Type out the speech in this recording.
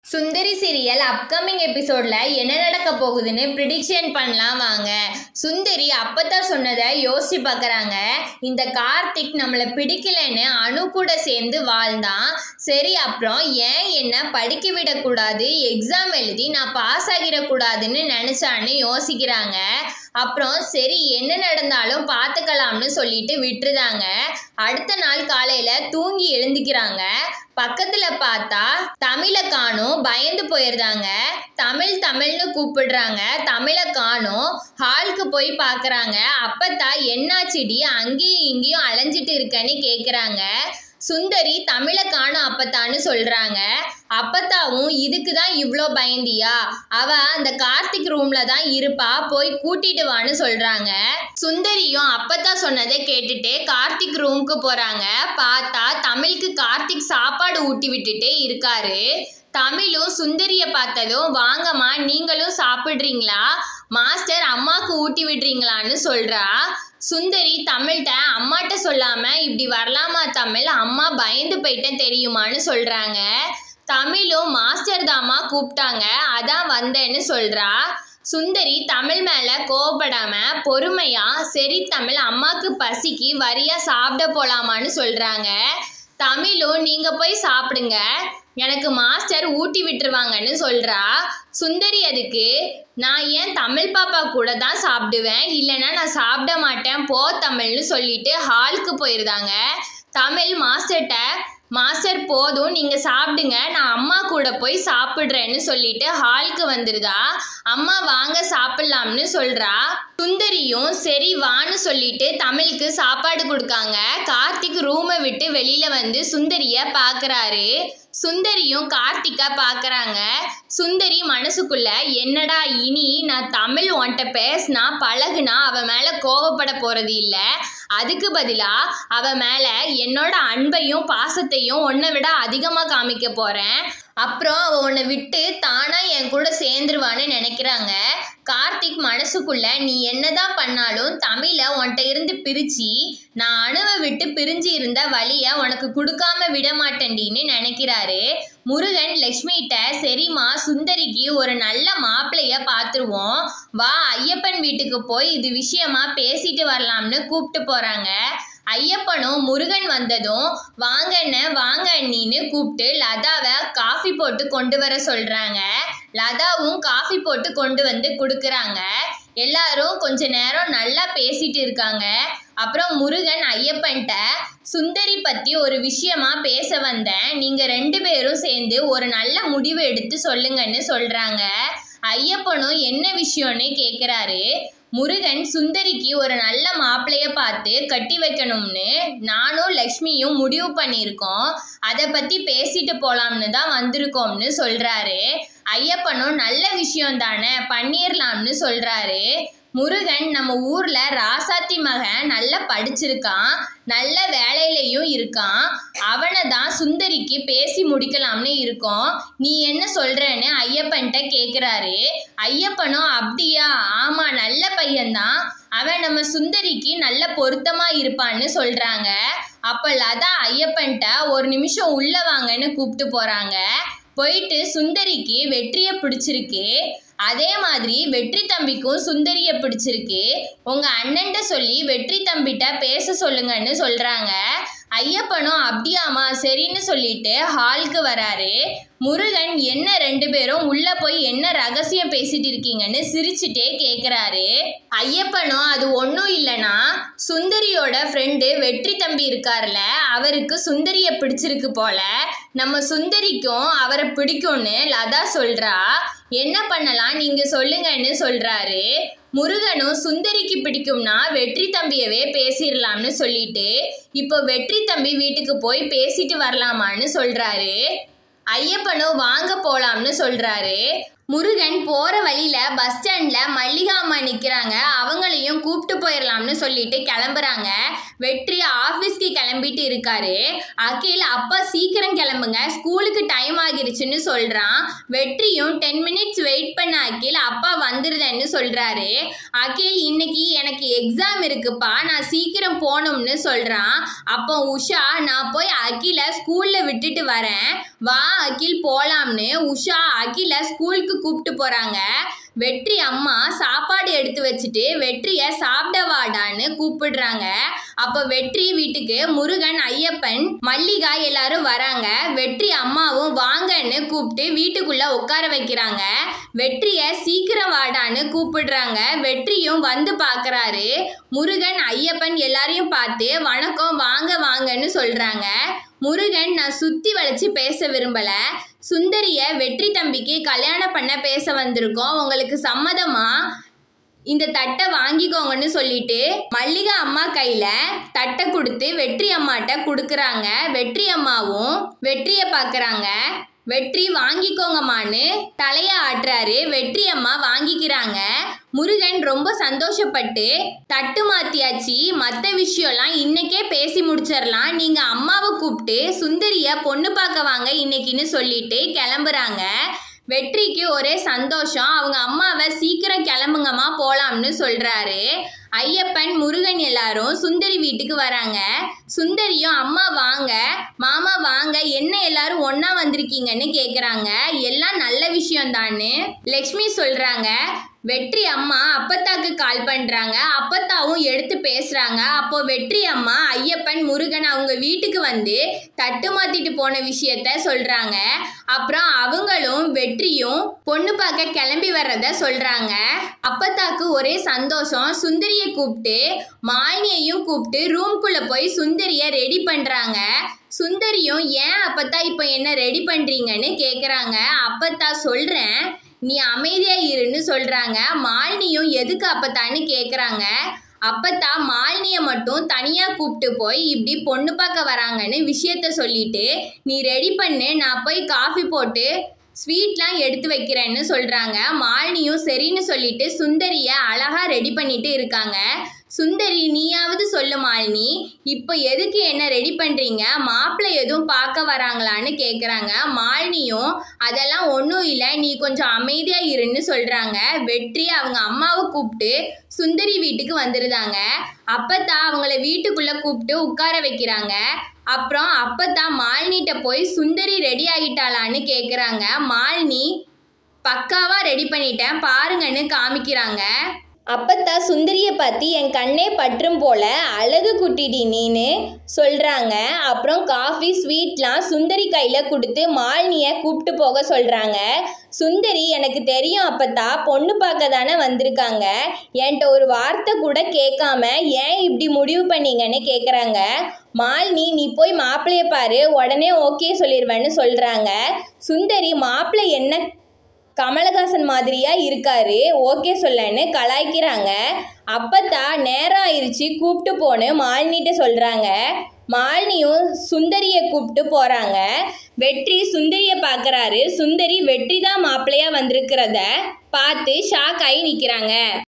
சுந்தரி serial upcoming எபிசோட்ல என்ன நடக்க போகுதுன்னு ப்ரிடிக்ஷன் பண்ணலாம் வாங்க. சுந்தரி அப்பதான் சொன்னதை யோசிச்சு பார்க்குறாங்க. இந்த கார்த்திக் நம்மளை பிடிக்கலன்னு அனு கூட சேர்ந்து வாழ்ந்தான். சரி, அப்புறம் ஏன் என்ன படிக்க விடக்கூடாது, எக்ஸாம் எழுதி நான் பாஸ் ஆகிடக்கூடாதுன்னு நினச்சான்னு யோசிக்கிறாங்க. அப்புறம் சரி என்ன நடந்தாலும் பார்த்துக்கலாம்னு சொல்லிட்டு விட்டுருதாங்க. அடுத்த நாள் காலையில தூங்கி எழுந்துக்கிறாங்க. பக்கத்துல பார்த்தா தமிழை காணும். பயந்து போயிருந்தாங்க. தமிழ்னு கூப்பிடுறாங்க. தமிழை காணும். ஹாலுக்கு போய் பார்க்குறாங்க. அப்பத்தா என்னாச்சிடி அங்கேயும் இங்கேயும் அலைஞ்சிட்டு இருக்கேன்னு கேட்குறாங்க. சுந்தரி தமிழை காணும் அப்பத்தான்னு சொல்றாங்க. அப்பத்தாவும் இதுக்கு தான் இவ்வளோ பயந்தியா, அவ அந்த கார்த்திக் ரூம்ல தான் இருப்பா, போய் கூட்டிட்டு வான்னு சொல்றாங்க. சுந்தரியும் அப்பத்தா சொன்னதை கேட்டுட்டு கார்த்திக் ரூமுக்கு போறாங்க. பார்த்தா தமிழுக்கு கார்த்திக் சாப்பாடு ஊட்டி விட்டுட்டு இருக்காரு. தமிழும் சுந்தரிய பார்த்ததும் வாங்கம்மா நீங்களும் சாப்பிட்றீங்களா, மாஸ்டர் அம்மாவுக்கு ஊட்டி விடுறீங்களான்னு சொல்றா. சுந்தரி தமிழ்கிட்ட அம்மாட்ட சொல்லாம இப்படி வரலாமா தமிழ், அம்மா பயந்து போயிட்டேன் தெரியுமான்னு சொல்றாங்க. தமிழும் மாஸ்டர் தாம்மா கூப்பிட்டாங்க, அதான் வந்தேன்னு சொல்றா. சுந்தரி தமிழ் மேல கோவப்படாம பொறுமையா சரி தமிழ் அம்மாக்கு பசிக்கு வரியா சாப்பிட போலாமான்னு சொல்றாங்க. தமிழும் நீங்க போய் சாப்பிடுங்க, எனக்கு மாஸ்டர் ஊட்டி விட்டுருவாங்கன்னு சொல்றா. சுந்தரி அதுக்கு நான் ஏன் தமிழ் பாப்பா கூட தான் சாப்பிடுவேன், இல்லைன்னா நான் சாப்பிட மாட்டேன் போ தமிழ்னு சொல்லிட்டு ஹாலுக்கு போயிருந்தாங்க. தமிழ் மாஸ்டர்கிட்ட மாஸ்டர் போதும் நீங்க சாப்பிடுங்க, நான் அம்மா கூட போய் சாப்பிட்றேன்னு சொல்லிட்டு ஹாலுக்கு வந்துருதா. அம்மா வாங்க சாப்பிடலாம்னு சொல்றா. சுந்தரியும் சரி வான்னு சொல்லிட்டு தமிழுக்கு சாப்பாடு கொடுக்காங்க. கார்த்திக் ரூமை விட்டு வெளியில வந்து சுந்தரிய பார்க்கறாரு. சுந்தரியும் கார்த்திகா பார்க்கறாங்க. சுந்தரி மனசுக்குள்ள என்னடா இனி நான் தமிழ் உன்கிட்ட பேசினா பழகுனா அவ மேல கோவப்பட போறது இல்லை, அதுக்கு பதிலா அவ மேல என்னோட அன்பையும் பாசத்தையும் உன்னை விட அதிகமா காமிக்க போறேன், அப்புறம் அவ உன்னை விட்டு தானா என் கூட சேர்ந்துருவான்னு நினைக்கிறாங்க. கார்த்திக் மனசுக்குள்ள நீ என்னதான் பண்ணாலும் தமிழை உன்கிட்ட இருந்து பிரிச்சு நான் அணுவை விட்டு பிரிஞ்சு இருந்த வழிய உனக்கு கொடுக்காம விட மாட்டேன்டின்னு நினைக்கிறாரு. முருகன் லக்ஷ்மிகிட்ட சரிம்மா சுந்தரிக்கு ஒரு நல்ல மாப்பிள்ளைய பார்த்துருவோம், வா ஐயப்பன் வீட்டுக்கு போய் இது விஷயமா பேசிட்டு வரலாம்னு கூப்பிட்டு போறாங்க. ஐயப்பனும் முருகன் வந்ததும் வாங்க அண்ணின்னு கூப்பிட்டு லதாவை காஃபி போட்டு கொண்டு வர சொல்றாங்க. லதாவும் காஃபி போட்டு கொண்டு வந்து கொடுக்குறாங்க. எல்லாரும் கொஞ்ச நேரம் நல்லா பேசிட்டு இருக்காங்க. அப்புறம் முருகன் ஐயப்பன்ட்ட சுந்தரி பத்தி ஒரு விஷயமா பேச வந்தேன், நீங்க 2 பேரும் சேர்ந்து ஒரு நல்ல முடிவு எடுத்து சொல்லுங்கன்னு சொல்றாங்க. ஐயப்பனும் என்ன விஷயம்னு கேட்குறாரு. முருகன் சுந்தரிக்கு ஒரு நல்ல மாப்பிள்ளைய பார்த்து கட்டி வைக்கணும்னு நானும் லக்ஷ்மியும் முடிவு பண்ணியிருக்கோம், அதை பற்றி பேசிட்டு போகலாம்னு தான் வந்திருக்கோம்னு சொல்கிறாரு. ஐயப்பனும் நல்ல விஷயம் தானே பண்ணிடலாம்னு சொல்கிறாரு. முருகன் நம்ம ஊரில் ராசாத்தி மகன் நல்லா படிச்சிருக்கான், நல்ல வேலையிலையும் இருக்கான், அவனை தான் சுந்தரிக்கு பேசி முடிக்கலாம்னு இருக்கோம், நீ என்ன சொல்கிறேன்னு ஐயப்பன்கிட்ட கேட்குறாரு. ஐயப்பனும் அப்படியா, ஆமாம் நல்ல பையன்தான், அவன் நம்ம சுந்தரிக்கு நல்ல பொருத்தமாக இருப்பான்னு சொல்கிறாங்க. அப்போ லதா ஐயப்பன்கிட்ட ஒரு நிமிஷம் உள்ள வாங்கன்னு கூப்பிட்டு போகிறாங்க. போயிட்டு சுந்தரிக்கு வெற்றியை பிடிச்சிருக்கு, அதே மாதிரி வெற்றி தம்பிக்கும் சுந்தரிய பிடிச்சிருக்கு, உங்க அண்ணன்ட்ட சொல்லி வெற்றி தம்பிட்ட பேச சொல்லுங்கன்னு சொல்றாங்க. ஐயப்பனும் அப்படியாமா சரின்னு சொல்லிட்டு ஹாலுக்கு வராரு. முருகன் என்ன 2 பேரும் உள்ள போய் என்ன ரகசியம் பேசிட்டு இருக்கீங்கன்னு சிரிச்சுட்டே கேட்குறாரு. ஐயப்பனும் அது ஒன்றும் இல்லைனா சுந்தரியோட ஃப்ரெண்டு வெற்றி தம்பி இருக்கார்ல, அவருக்கு சுந்தரியை பிடிச்சிருக்கு போல, நம்ம சுந்தரிக்கும் அவரை பிடிக்கும்னு லதா சொல்றா. என்ன பண்ணலாம் நீங்க சொல்லுங்கன்னு சொல்றாரு. முருகனும் சுந்தரிக்கு பிடிக்கும்னா வெற்றி தம்பியவே பேசிடலாம்னு சொல்லிட்டு இப்போ வெற்றி தம்பி வீட்டுக்கு போய் பேசிட்டு வரலாமான்னு சொல்றாரு. ஐயப்பனும் வாங்க போலாம்னு சொல்றாரு. முருகன் போற வழியில பஸ் ஸ்டாண்ட்ல மல்லிகா அம்மா நிக்கிறாங்க, அவங்களையும் கூப்பிட்டு போயிடலாம்னு சொல்லிட்டு கிளம்புறாங்க. வெற்றி ஆஃபீஸ்க்கு கிளம்பிட்டு இருக்காரு. அகில் அப்பா சீக்கிரம் கிளம்புங்க ஸ்கூலுக்கு டைம் ஆகிருச்சுன்னு சொல்றான். வெற்றியும் 10 மினிட்ஸ் வெயிட் பண்ண அகில் அப்பா வந்துருதேன்னு சொல்றாரு. அகில் இன்னைக்கு எனக்கு எக்ஸாம் இருக்குப்பா, நான் சீக்கிரம் போகணும்னு சொல்றான். அப்போ உஷா நான் போய் அகிலை ஸ்கூல்ல விட்டுட்டு வரேன், வா அகில் போலாம்னு உஷா அகில ஸ்கூலுக்கு கூப்பிட்டு போறாங்க. வெற்றி அம்மா சாப்பாடு எடுத்து வச்சுட்டு வெற்றியை சாப்பிட வாடான்னு கூப்பிடுறாங்க. அப்போ வெற்றி வீட்டுக்கு முருகன், ஐயப்பன், மல்லிகா எல்லாரும் வராங்க. வெற்றி அம்மாவும் வாங்கன்னு கூப்பிட்டு வீட்டுக்குள்ள உட்கார வைக்கிறாங்க. வெற்றியை சீக்கிரம் வாடான்னு கூப்பிடுறாங்க. வெற்றியும் வந்து பார்க்கறாரு. முருகன், ஐயப்பன் எல்லாரையும் பார்த்து வணக்கம், வாங்க வாங்கன்னு சொல்றாங்க. முருகன், நான் சுத்தி வளைச்சு பேச விரும்பல, சுந்தரிய வெற்றி தம்பிக்கு கல்யாணம் பண்ண பேச வந்திருக்கோம், உங்களுக்கு சம்மதமா? இந்த தட்டை வாங்கிக்கோங்கன்னு சொல்லிட்டு மல்லிகா அம்மா கையில தட்டை கொடுத்து வெற்றி அம்மாட்ட கொடுக்குறாங்க. வெற்றி அம்மாவும் வெற்றியை பார்க்குறாங்க. வெற்றி வாங்கிக்கோங்கம்மான்னு தலைய ஆட்டுறாரு. வெற்றி அம்மா வாங்கிக்கிறாங்க. முருகன் ரொம்ப சந்தோஷப்பட்டு தட்டு மாத்தியாச்சு, மற்ற விஷயம்லாம் இன்னைக்கே பேசி முடிச்சிடலாம், நீங்க அம்மாவை கூப்பிட்டு சுந்தரிய பொண்ணு பார்க்க வாங்க இன்னைக்குன்னு சொல்லிட்டு கிளம்புறாங்க. வெற்றிக்கு ஒரே சந்தோஷம். அவங்க அம்மாவை சீக்கிரம் கிளம்புங்கம்மா போலாம்னு சொல்றாரு. ஐயப்பன், முருகன் எல்லாரும் சுந்தரி வீட்டுக்கு வராங்க. சுந்தரியும் அம்மா வாங்க, மாமா வாங்க, என்ன எல்லாரும் ஒன்னா வந்திருக்கீங்கன்னு கேக்குறாங்க. எல்லாம் நல்ல விஷயம் தான்னு லக்ஷ்மி சொல்றாங்க. வெற்றி அம்மா அப்பத்தாக்கு கால் பண்றாங்க. அப்பத்தாவும் எடுத்து பேசுறாங்க. அப்போ வெற்றி அம்மா, ஐயப்பன், முருகன் அவங்க வீட்டுக்கு வந்து தட்டு மாத்திட்டு போன விஷயத்த சொல்றாங்க. அப்புறம் அவங்களும் வெற்றியும் பொண்ணு பார்க்க கிளம்பி வர்றத சொல்றாங்க. அப்பத்தாக்கு ஒரே சந்தோஷம். சுந்தரிய கூப்பிட்டு மாலினியையும் கூப்பிட்டு ரூம்குள்ள போய் சுந்தரிய ரெடி பண்றாங்க. சுந்தரியும், ஏன் அப்பத்தா இப்போ என்ன ரெடி பண்றீங்கன்னு கேக்குறாங்க. அப்பத்தா, சொல்றேன், நீ அமைதியா இருன்னு சொல்றாங்க. மாலினியும் எதுக்கு அப்பத்தான்னு கேக்குறாங்க. அப்பத்தா மாலினிய மட்டும் தனியா கூப்பிட்டு போய் இப்படி பொண்ணு பார்க்க வராங்கன்னு விஷயத்த சொல்லிட்டு நீ ரெடி பண்ணு, நான் போய் காஃபி போட்டு ஸ்வீட்லாம் எடுத்து வைக்கிறேன்னு சொல்றாங்க. மாலினியும் சரின்னு சொல்லிட்டு சுந்தரிய அழகா ரெடி பண்ணிட்டு இருக்காங்க. சுந்தரி, நீயாவது சொல்லு மாலினி, இப்போ எதுக்கு என்ன ரெடி பண்றீங்க, மாப்பிள்ளை எதுவும் பார்க்க வராங்களான்னு கேக்குறாங்க. மாலினியும், அதெல்லாம் ஒன்றும் இல்லை, நீ கொஞ்சம் அமைதியா இருன்னு சொல்றாங்க. வெற்றி அவங்க அம்மாவை கூப்பிட்டு சுந்தரி வீட்டுக்கு வந்துருந்தாங்க. அப்பத்தான் அவங்கள வீட்டுக்குள்ள கூப்பிட்டு உட்கார வைக்கிறாங்க. அப்புறம் அப்பத்தான் மாலினிட்ட போய் சுந்தரி ரெடி ஆகிட்டாளான்னு கேக்குறாங்க. மாலினி, பக்காவா ரெடி பண்ணிட்டேன் பாருங்கன்னு காமிக்கிறாங்க. அப்பத்தா சுந்தரியை பார்த்து, என் கண்ணே பற்றும் போல அழகு குட்டிடி நீன்னு சொல்கிறாங்க. அப்புறம் காஃபி ஸ்வீட்லாம் சுந்தரி கையில் கொடுத்து மாலினியை கூப்பிட்டு போக சொல்கிறாங்க. சுந்தரி, எனக்கு தெரியும் அப்பத்தா, பொண்ணு பார்க்க தானே வந்திருக்காங்க, என்கிட்ட ஒரு வார்த்தை கூட கேட்காம ஏன் இப்படி முடிவு பண்ணீங்கன்னு கேட்குறாங்க. மாலினி, நீ போய் மாப்பிள்ளைய பாரு, உடனே ஓகே சொல்லிடுவேன்னு சொல்கிறாங்க. சுந்தரி, மாப்பிள்ளை என்ன கமலஹாசன் மாதிரியா இருக்காரு, ஓகே சொல்லன்னு கலாய்க்கிறாங்க. அப்பத்தான் நேரம் ஆயிடுச்சு, கூப்பிட்டு போன்னு மாலினிட்ட சொல்றாங்க. மாலினியும் சுந்தரியை கூப்பிட்டு போறாங்க. வெற்றி சுந்தரியை பார்க்கறாரு. சுந்தரி வெற்றி தான் மாப்பிள்ளையா வந்திருக்கிறத பார்த்து ஷாக் ஆகி நிற்கிறாங்க.